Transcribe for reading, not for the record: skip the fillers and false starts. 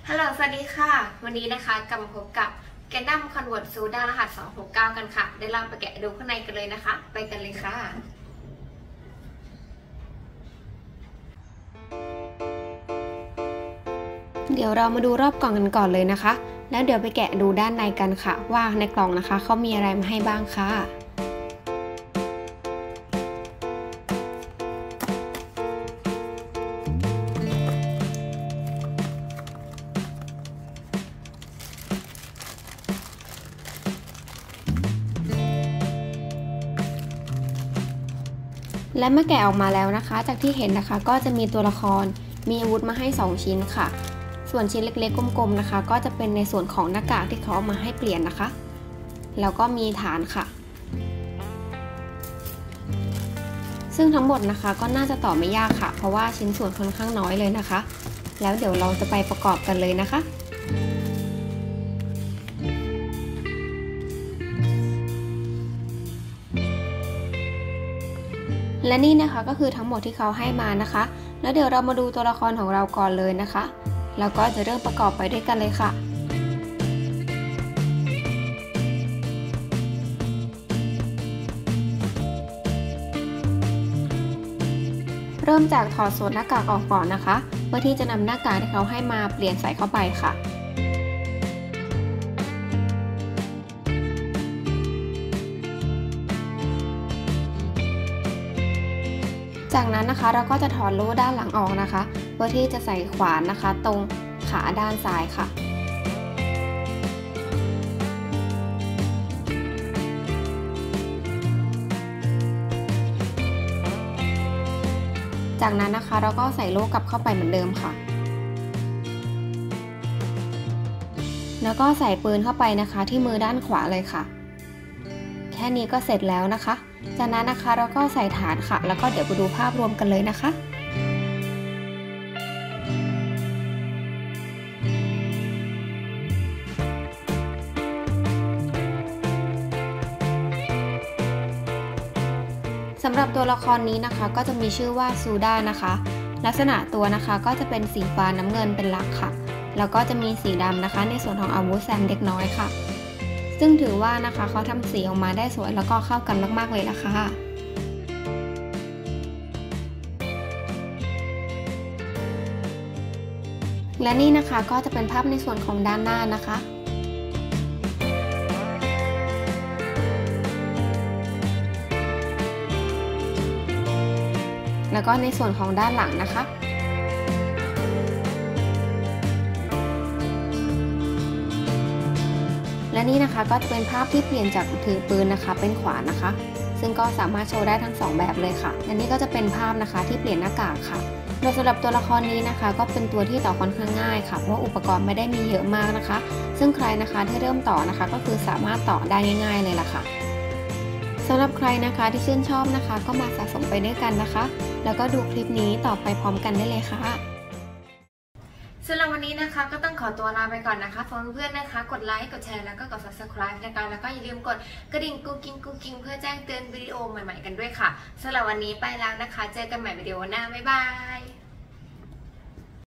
ฮัลโหลสวัสดีค่ะวันนี้นะคะกลับมาพบกับแกนดั้มคอนเวิร์ตซูด้ารหัส269กันค่ะได้ลองไปแกะดูข้างในกันเลยนะคะไปกันเลยค่ะเดี๋ยวเรามาดูรอบกล่องกันก่อนเลยนะคะแล้วเดี๋ยวไปแกะดูด้านในกันค่ะว่าในกล่องนะคะเขามีอะไรมาให้บ้างค่ะและเมื่อแกะออกมาแล้วนะคะจากที่เห็นนะคะก็จะมีตัวละครมีอาวุธมาให้2ชิ้นค่ะส่วนชิ้นเล็กๆกลมๆนะคะก็จะเป็นในส่วนของหน้ากากที่เขาเอามาให้เปลี่ยนนะคะแล้วก็มีฐานค่ะซึ่งทั้งหมดนะคะก็น่าจะต่อไม่ยากค่ะเพราะว่าชิ้นส่วนค่อนข้างน้อยเลยนะคะแล้วเดี๋ยวเราจะไปประกอบกันเลยนะคะและนี่นะคะก็คือทั้งหมดที่เขาให้มานะคะแล้วเดี๋ยวเรามาดูตัวละครของเราก่อนเลยนะคะแล้วก็จะเริ่มประกอบไปด้วยกันเลยค่ะเริ่มจากถอดส่วนหน้ากากออกก่อนนะคะเพื่อที่จะนำหน้ากากที่เขาให้มาเปลี่ยนใส่เข้าไปค่ะจากนั้นนะคะเราก็จะถอดโล่ด้านหลังออกนะคะเพื่อที่จะใส่ขวานนะคะตรงขาด้านซ้ายค่ะจากนั้นนะคะเราก็ใส่โล่กลับเข้าไปเหมือนเดิมค่ะแล้วก็ใส่ปืนเข้าไปนะคะที่มือด้านขวาเลยค่ะแค่นี้ก็เสร็จแล้วนะคะจากนั้นนะคะเราก็ใส่ฐานค่ะแล้วก็เดี๋ยวไปดูภาพรวมกันเลยนะคะสำหรับตัวละครนี้นะคะก็จะมีชื่อว่าซูด้านะคะลักษณะตัวนะคะก็จะเป็นสีฟ้าน้ำเงินเป็นหลักค่ะแล้วก็จะมีสีดำนะคะในส่วนของอาวุธแซมเล็กน้อยค่ะซึ่งถือว่านะคะเขาทำสีออกมาได้สวยแล้วก็เข้ากันมากๆเลยล่ะค่ะและนี่นะคะก็จะเป็นภาพในส่วนของด้านหน้านะคะแล้วก็ในส่วนของด้านหลังนะคะและนี่นะคะก็จะเป็นภาพที่เปลี่ยนจากถือปืนนะคะเป็นขวานนะคะซึ่งก็สามารถโชว์ได้ทั้ง2แบบเลยค่ะและนี่ก็จะเป็นภาพนะคะที่เปลี่ยนหน้ากากค่ะโดยสำหรับตัวละครนี้นะคะก็เป็นตัวที่ต่อค่อนข้างง่ายค่ะเพราะอุปกรณ์ไม่ได้มีเยอะมากนะคะซึ่งใครนะคะที่เริ่มต่อนะคะก็คือสามารถต่อได้ง่ายๆเลยล่ะค่ะสำหรับใครนะคะที่ชื่นชอบนะคะก็มาสะสมไปด้วยกันนะคะแล้วก็ดูคลิปนี้ต่อไปพร้อมกันได้เลยค่ะสำหรับวันนี้นะคะก็ต้องขอตัวลาไปก่อนนะคะฝากเพื่อนๆนะคะกดไลค์กดแชร์แล้วก็กด subscribe นะคะแล้วก็อย่าลืมกดกระดิ่งกุ๊กกิ๊งเพื่อแจ้งเตือนวิดีโอใหม่ๆกันด้วยค่ะสำหรับวันนี้ไปแล้วนะคะเจอกันใหม่วิดีโอหน้าบ๊ายบาย